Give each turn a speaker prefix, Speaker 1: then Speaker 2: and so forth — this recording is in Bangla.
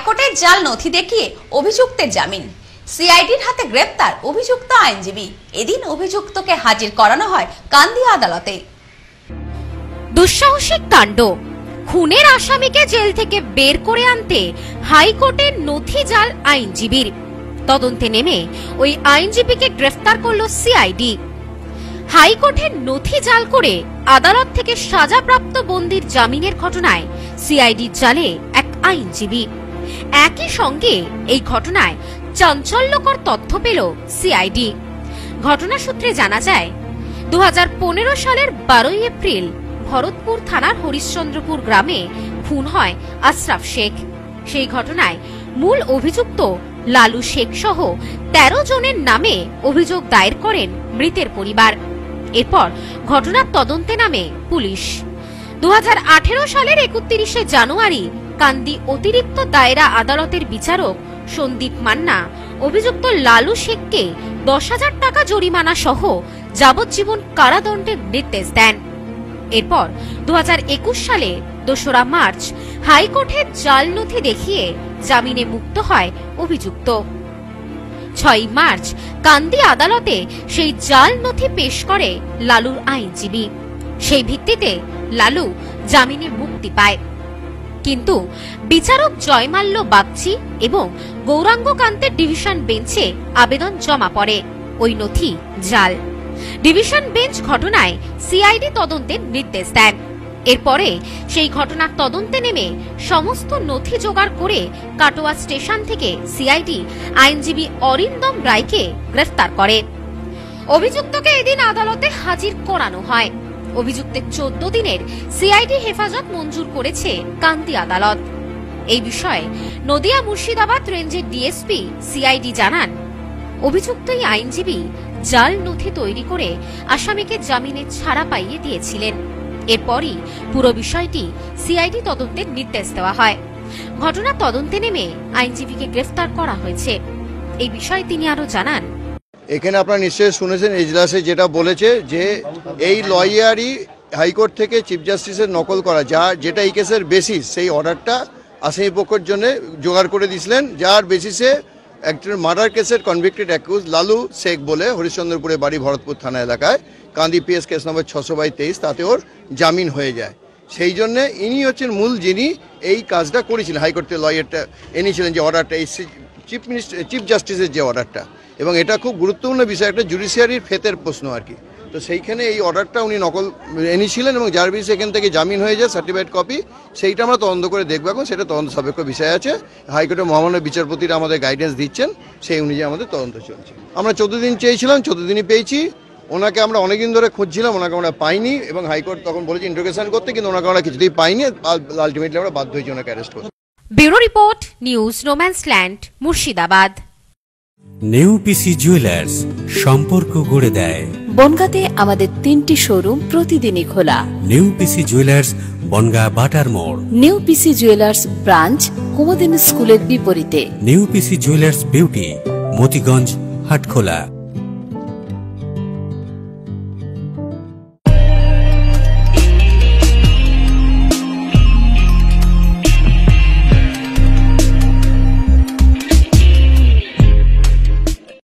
Speaker 1: হাইকোর্টে জাল নথি দেখিয়ে অভিযুক্তের জামিন। সিআইডির হাতে গ্রেপ্তার অভিযুক্ত আইনজীবী। এদিন অভিযুক্তকে হাজির করানো হয় কান্দি আদালতে।
Speaker 2: দুঃসাহসিক কাণ্ড। খুনের আসামিকে জেল থেকে বের করে আনতে হাইকোর্টের নথি জাল আইনজীবীর। তদন্তে নেমে ওই আইনজীবীকে গ্রেফতার করল সিআইডি। হাইকোর্টের নথি জাল করে আদালত থেকে সাজাপ্রাপ্ত বন্দির জামিনের ঘটনায় সিআইডির জালে এক আইনজীবী। একই সঙ্গে এই ঘটনায় চাঞ্চল্যকর তথ্য পেল সিআইডি। ঘটনা সূত্রে জানা যায় 2015 সালের 12 এপ্রিল ভরতপুর থানার হরিশ্চন্দ্রপুর গ্রামে খুন হয় আশরাফ শেখ। সেই ঘটনায় মূল অভিযুক্ত লালু শেখ সহ 13 জনের নামে অভিযোগ দায়ের করেন মৃতের পরিবার। এরপর ঘটনার তদন্তে নামে পুলিশ। 2018 সালের 31 জানুয়ারি কান্দি অতিরিক্ত দায়রা আদালতের বিচারক সন্দীপ মান্না অভিযুক্ত লালু শেখকে 10,000 টাকা জরিমানা সহ যাবজ্জীবন কারাদণ্ডের নির্দেশ দেন। এরপর 2021 সালে 2রা মার্চ হাইকোর্টের জাল নথি দেখিয়ে জামিনে মুক্ত হয় অভিযুক্ত। 6 মার্চ কান্দি আদালতে সেই জাল নথি পেশ করে লালুর আইনজীবী। সেই ভিত্তিতে লালু জামিনে মুক্তি পায়। কিন্তু বিচারক জয়মাল্য বাগচি এবং গৌরাঙ্গ কান্তের ডিভিশন বেঞ্চে আবেদন জমা পড়ে ওই নথি জাল। ডিভিশন বেঞ্চ ঘটনায় সিআইডি তদন্তের নির্দেশ দেন। এরপরে সেই ঘটনার তদন্তে নেমে সমস্ত নথি জোগাড় করে কাটোয়া স্টেশন থেকে সিআইডি আইনজীবী অরিন্দম রায়কে গ্রেফতার করে। অভিযুক্তকে এদিন আদালতে হাজির করানো হয়। অভিযুক্তের 14 দিনের সিআইডি হেফাজত মঞ্জুর করেছে কান্দি আদালত। এই বিষয়ে নদিয়া মুর্শিদাবাদ রেঞ্জের ডিএসপি সিআইডি জানান, অভিযুক্ত এই আইনজীবী জাল নথি তৈরি করে আসামিকে জামিনে ছাড়া পাইয়ে দিয়েছিলেন। এরপরই পুরো বিষয়টি সিআইডি তদন্তের নির্দেশ দেওয়া হয়। ঘটনা তদন্তে নেমে আইনজীবীকে গ্রেফতার করা হয়েছে। এই বিষয়ে তিনি আরো জানান,
Speaker 3: এখানে আপনারা নিশ্চয়ই শুনেছেন এজলাসে যেটা বলেছে যে এই লয়ারই হাইকোর্ট থেকে চিফ জাস্টিসের নকল করা যেটা এই কেসের বেসিস, সেই অর্ডারটা আসামি পক্ষের জন্য জোগাড় করে দিয়েছিলেন, যার বেসিসে একজন মার্ডার কেসের কনভিক্টেড অ্যাকিউজ লালু শেখ বলে হরিশ্চন্দ্রপুরে বাড়ি ভরতপুর থানা এলাকায় কান্দি পিএস কেস নম্বর 600/23 তাতে ওর জামিন হয়ে যায়। সেই জন্য ইনি হচ্ছেন মূল যিনি এই কাজটা করেছিলেন। হাইকোর্টের লয়ারটা এনেছিলেন যে অর্ডারটা, এই চিফ জাস্টিসের যে অর্ডারটা, এবং এটা খুব গুরুত্বপূর্ণ বিষয়, একটা জুডিশিয়ারির ফেতের প্রশ্ন আর কি। তো সেইখানে এই অর্ডারটা উনি নকল এনেছিলেন এবং যার বেশি এখান থেকে জামিন হয়ে যায় সার্টিফাইড কপি, সেইটা আমরা তদন্ত করে দেখবো। এখন সেটা তদন্ত সাপেক্ষ বিষয় আছে। হাইকোর্টের মহামান্য বিচারপতিরা আমাদের গাইডেন্স দিচ্ছেন, সেই অনুযায়ী আমাদের তদন্ত চলছে। আমরা 14 দিন চেয়েছিলাম, 14 দিনই পেয়েছি। ওনাকে আমরা অনেকদিন ধরে খুঁজছিলাম, ওনাকে আমরা পাইনি এবং হাইকোর্ট তখন বলেছে ইন্টারোগেশন করতে, কিন্তু ওনাকে আমরা কিছুতেই পাইনি। আলটিমেটলি আমরা বাধ্য হয়েছি ওনাকে অ্যারেস্ট করতে।
Speaker 2: Bureau report, news no man's land, Murshidabad.
Speaker 4: New PC jewellers সম্পর্ক গড়ে দেয়।
Speaker 5: বনগাঁতে আমাদের 3টি শোরুম প্রতিদিনই খোলা।
Speaker 4: নিউ পিসি জুয়েলার্স, বনগাঁ বাটার মোড়।
Speaker 5: New PC jewellers branch Kumudini স্কুলের বিপরীতে।
Speaker 4: New PC jewellers beauty, Motiganj, Hatkhola.